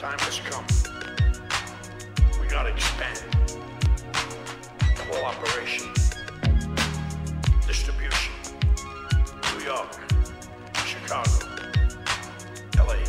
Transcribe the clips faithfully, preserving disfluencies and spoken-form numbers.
time has come. We gotta expand the whole operation. Distribution. New York, Chicago, L A.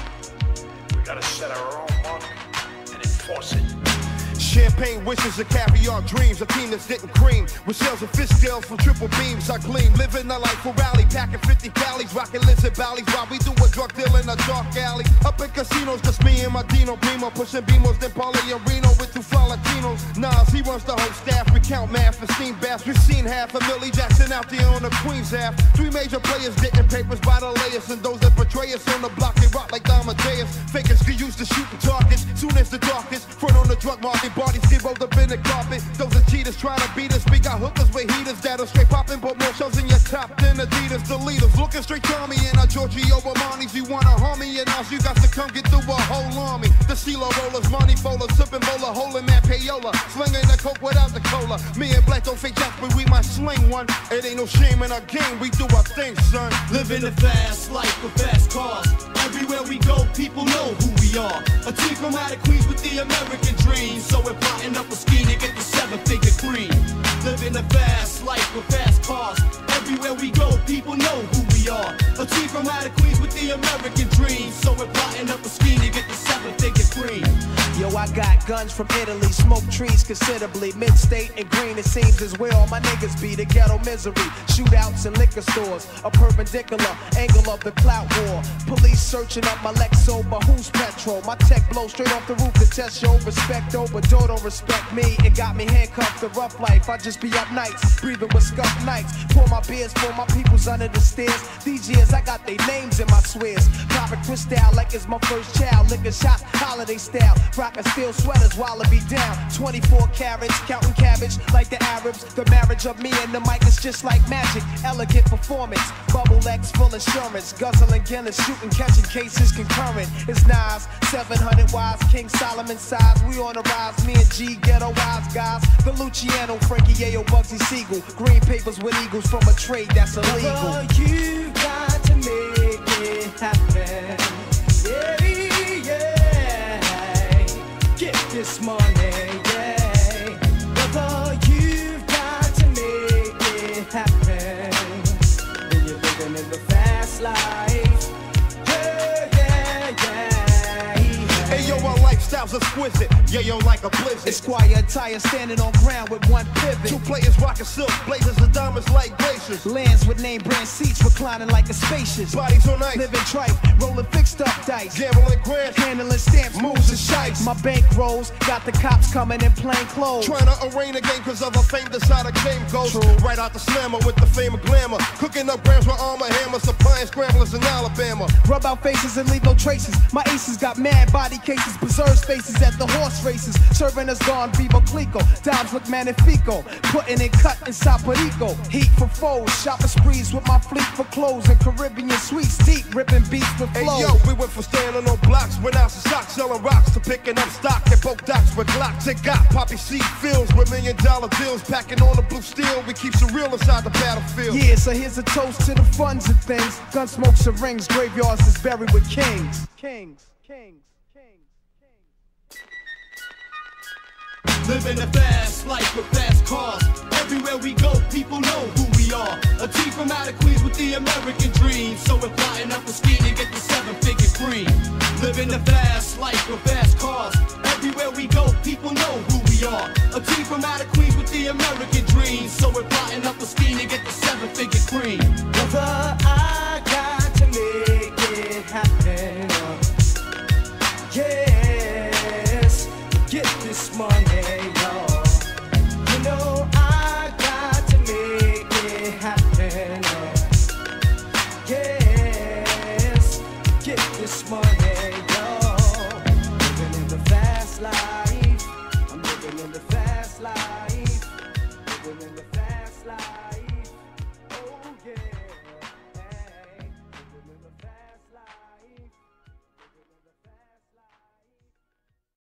We gotta set our own mark and enforce it. Champagne wishes and caviar dreams, a team that's getting cream. With shells and fish scales from triple beams, I gleam. Living the life for rally, packing fifty galleys, rocking lizard valleys while we do a drug deal in a dark alley. Up in casinos, just me and my Dino Primo, pushing Beamos, then Paulie and Reno with two fly Latinos. Nas, he runs the whole staff, we count math and steam baths. We've seen half a Millie Jackson out there on the Queen's half. Three major players getting papers by the layers, and those that betray us on the block, they rock like Amadeus. Fakers get used to shooting targets, soon as the darkest. Front on the drug market, bodies get rolled up in the carpet. Those are cheaters trying to beat us. We got hookers with heaters that'll straight poppin', but more shells in your top than Adidas. The leaders looking straight to me in our Giorgio Armani's. You wanna harm me and us, you got to come get through a whole army. The CeeLo rollers, money bowlers, sipping bowler, holding that payola, slinging the coke without the cola. Me and Black don't fake jacks, but we might sling one. It ain't no shame in our game, we do our thing, son. Living the fast life with fast cars. Everywhere we go, people know who we are. A team from out of Queens with the American dream. So we're plotting up a scheme to get the seven-figure cream. Living the fast life with fast cars. Everywhere we go, people know who we are. A team from out of Queens with the American dream. So we're plotting up a scheme to get the seven-figure cream. Yo, I got guns from Italy, smoke trees considerably. Mid-state and green, it seems is where all my niggas be. The ghetto misery, shootouts in liquor stores. A perpendicular angle of the clout war. Police searching up my Lexo, but who's petrol? My tech blow straight off the roof to test your respect. Oh, but Joe don't respect me. It got me handcuffed to rough life. I just be up nights, breathing with scuff nights. Pour my beers for my peoples under the stairs. These years I got their names in my swears. Popping crystal like it's my first child. Liquor shots, holiday style. Rockin' steel sweaters while I be down. twenty-four carats, counting cabbage like the Arabs. The marriage of me and the mic is just like magic. Elegant performance, bubble X full insurance. Guzzling Guinness, shooting, catching cases concurrent. It's Nas, seven hundred wise, King Solomon size. We on the rise, me and G, ghetto wise guys. The Luciano, Frankie Yayo, Bugsy Siegel. Green papers with eagles from a trade that's illegal. Oh, you got to make it happen. Yeah, yeah. Get this money, yeah. Brother, you've got to make it happen. When you're living in the fast life. Yeah, yeah, yeah. Hey yo, our lifestyle's exquisite. Yeah, yo, like a blizzard. Esquire attire standing on ground with one pivot. Two players rocking silk, blazers and diamonds like glaciers. Lands with name brand seats reclining like a spacious. Bodies on ice, living tripe, rolling fixed up dice. gambling grants, Handling stamps, moves and shites. My bank rolls, got the cops coming in plain clothes. trying to arraign a game cause of a fame that's how the game goes. True. Right out the slammer with the fame of glamour. Cooking up grams with armor hammer, supplying scramblers in Alabama. Rub out faces and leave no traces. My aces got mad body cases, preserve spaces at the horse races. Serving us Don Vivo Clico, Dobbs look magnifico. Putting it cut in Saporico. Heat for foes, shopping sprees with my fleet for clothes and Caribbean sweets. Deep ripping beats with Hey flows. yo, we went from standing on blocks, went out to socks, selling rocks, to picking up stock at both docks with Glocks. It got poppy seed fields with million dollar deals, packing on the blue steel. We keep some real inside the battlefield. Yeah, so here's a toast to the funds of things. Gun smokes and rings, graveyards is buried with kings. Kings, kings, kings, kings. Living a fast life with fast cars. Everywhere we go, people know who we are. A team from out of Queens with the American dream. So we're plotting up a scheme to get the seven-figure cream. Living the fast life with fast cars. Everywhere we go, people know who we are. A team from out of Queens with the American dream. So we're plotting up a scheme to get the seven-figure cream.